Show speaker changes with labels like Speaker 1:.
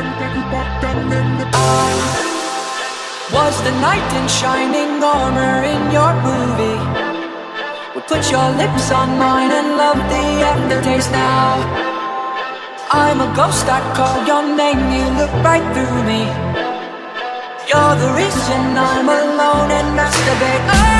Speaker 1: Was the knight in shining armor in your movie? Would put your lips on mine and love the aftertaste now. I'm a ghost, I call your name, you look right through me. You're the reason I'm alone and masturbate.